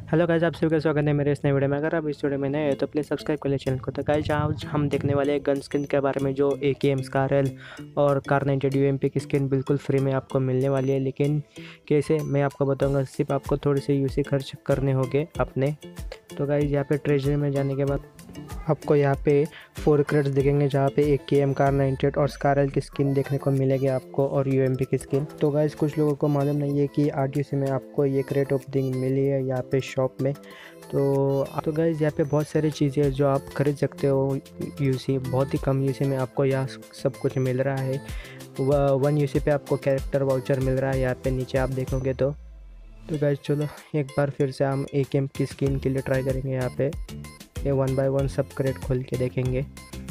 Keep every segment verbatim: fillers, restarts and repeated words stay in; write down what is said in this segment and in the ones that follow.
Hello guys, आप सभी का स्वागत है मेरे इस नए वीडियो में। अगर आप इस वीडियो में नए हैं तो प्लीज़ सब्सक्राइब कर ले चैनल को। तो गाइस आज हम देखने वाले हैं गन स्किन के बारे में, जो A K M scar L और car ninety U M P की स्किन बिल्कुल फ्री में आपको मिलने वाली है। लेकिन कैसे, मैं आपको बताऊंगा। सिर्फ आपको थोड़ी सी यूसी खर्च करने होंगे अपने। तो गाइस यहाँ पे ट्रेजरी में जाने के बाद आपको यहाँ पे फोर क्रेट्स दिखेंगे, जहाँ पे एक K M car ninety eight और स्कार एल की स्किन देखने को मिलेगी आपको, और यू एम पी की स्किन। तो गाइस कुछ लोगों को मालूम नहीं है कि आर टी सी में आपको ये क्रेट ओपनिंग मिली है यहाँ पे शॉप में। तो तो गाइस यहाँ पे बहुत सारी चीज़ें हैं जो आप खरीद सकते हो। यूसी बहुत ही कम यूसी में आपको यहाँ सब कुछ मिल रहा है। वन यूसी पे आपको कैरेक्टर वाउचर मिल रहा है यहाँ पे नीचे आप देखोगे तो। तो गाइस चलो एक बार फिर से हम ए के एम की स्किन के लिए ट्राई करेंगे। यहाँ पे ये वन बाय वन सब क्रेट खोल के देखेंगे।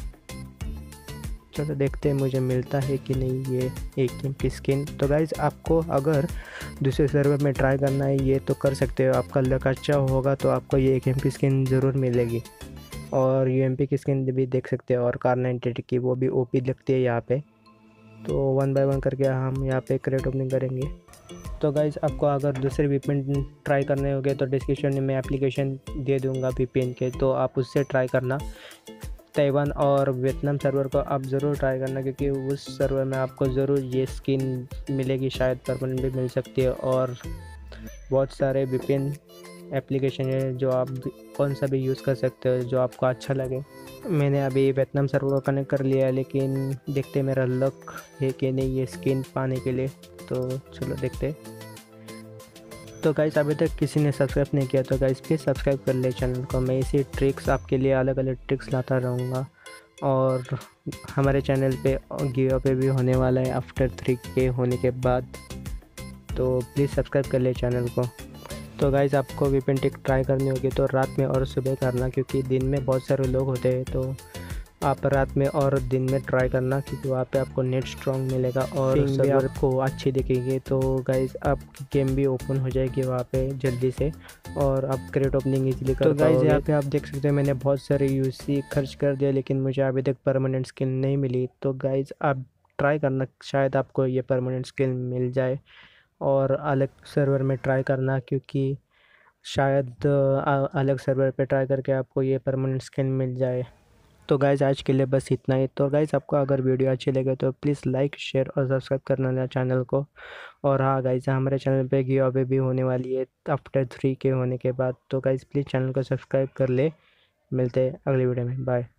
चलो देखते हैं मुझे मिलता है कि नहीं ये ए के एम की स्किन। तो गाइज आपको अगर दूसरे सर्वर में ट्राई करना है ये तो कर सकते हो। आपका लक अच्छा होगा तो आपको ये ए के एम की स्किन ज़रूर मिलेगी। और यू एम पी की स्किन भी देख सकते हो, और कार नाइनटी एट की वो भी ओपी लगती है यहाँ पे। तो वन बाय वन करके हम यहाँ पे क्रेट ओपनिंग करेंगे। तो गाइज़ आपको अगर दूसरे वीपीएन ट्राई करने होंगे तो डिस्क्रिप्शन में मैं एप्लीकेशन दे दूँगा वीपीएन के, तो आप उससे ट्राई करना। ताइवान और वियतनाम सर्वर को आप ज़रूर ट्राई करना, क्योंकि उस सर्वर में आपको ज़रूर ये स्किन मिलेगी, शायद परमानेंट भी मिल सकती है। और बहुत सारे वीपीएन एप्लीकेशन है जो आप कौन सा भी यूज़ कर सकते हो जो आपको अच्छा लगे। मैंने अभी वियतनाम सर्वर को कनेक्ट कर लिया है, लेकिन देखते मेरा लक है कि नहीं ये स्किन पाने के लिए। तो चलो देखते। तो गाइस अभी तक किसी ने सब्सक्राइब नहीं किया तो गाइस प्लीज़ सब्सक्राइब कर ले चैनल को। मैं इसी ट्रिक्स आपके लिए अलग अलग ट्रिक्स लाता रहूँगा। और हमारे चैनल पे गिव अवे भी होने वाला है आफ्टर थ्री के होने के बाद, तो प्लीज़ सब्सक्राइब कर ले चैनल को। तो गाइज़ आपको वीपीएन ट्रिक ट्राई करनी होगी तो रात में और सुबह करना, क्योंकि दिन में बहुत सारे लोग होते हैं। तो आप रात में और दिन में ट्राई करना, क्योंकि वहाँ पे आपको नेट स्ट्रॉन्ग मिलेगा और भी आपको अच्छी दिखेगी। तो गाइज़ आपकी गेम भी ओपन हो जाएगी वहाँ पे जल्दी से, और आप क्रेट ओपनिंग इजीली कर पाओगे। तो गाइज़ यहाँ पे आप देख सकते हैं मैंने बहुत सारे यूसी खर्च कर दिया, लेकिन मुझे अभी तक परमानेंट स्किन नहीं मिली। तो गाइज़ आप ट्राई करना, शायद आपको ये परमानेंट स्किन मिल जाए। और अलग सर्वर में ट्राई करना, क्योंकि शायद अलग सर्वर पे ट्राई करके आपको ये परमानेंट स्किन मिल जाए। तो गाइज़ आज के लिए बस इतना ही। तो गाइज़ आपको अगर वीडियो अच्छी लगे तो प्लीज़ लाइक शेयर और सब्सक्राइब करना चैनल को। और हाँ गाइज़ हमारे चैनल पे गिव अवे भी होने वाली है आफ्टर थ्री के होने के बाद। तो गाइज़ प्लीज़ चैनल को सब्सक्राइब कर ले। मिलते हैं अगली वीडियो में, बाय।